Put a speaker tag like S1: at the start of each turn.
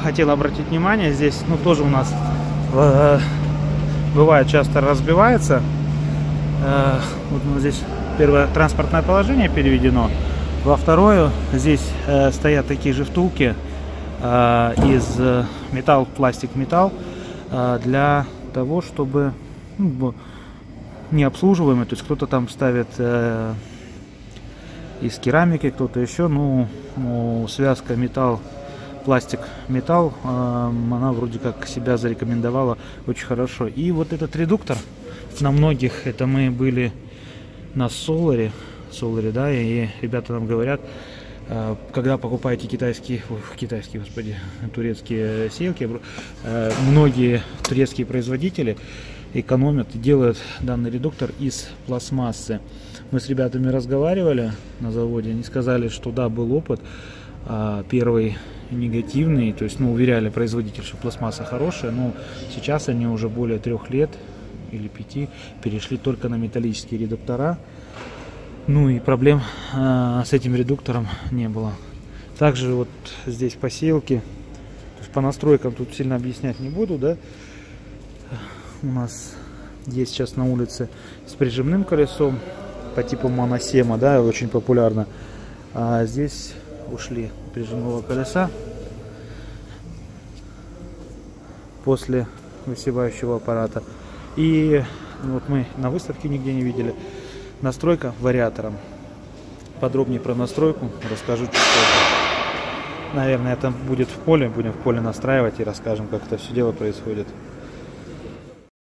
S1: хотел обратить внимание, здесь, ну, тоже у нас бывает часто разбивается. Вот у нас здесь первое транспортное положение переведено. Во второе, здесь стоят такие же втулки из металл, пластик, металл, для того, чтобы, ну, необслуживаемый, то есть кто-то там ставит из керамики, кто-то еще, ну, связка металл, пластик, металл, она вроде как себя зарекомендовала очень хорошо. И вот этот редуктор, на многих, это мы были на Соларе, да, и ребята нам говорят, когда покупаете турецкие сеялки, многие турецкие производители экономят и делают данный редуктор из пластмассы. Мы с ребятами разговаривали на заводе, они сказали, что да, был опыт, первый негативный, то есть, ну, уверяли производитель, что пластмасса хорошая, но сейчас они уже более 3 лет или 5 перешли только на металлические редуктора. Ну и проблем с этим редуктором не было. Также вот здесь посеялки, по настройкам тут сильно объяснять не буду, да. У нас есть сейчас на улице с прижимным колесом по типу моносема, да, очень популярно. А здесь ушли прижимного колеса после высевающего аппарата. И вот мы на выставке нигде не видели. Настройка вариатором. Подробнее про настройку расскажу чуть позже. Наверное, это будет в поле. Будем в поле настраивать и расскажем, как это все дело происходит.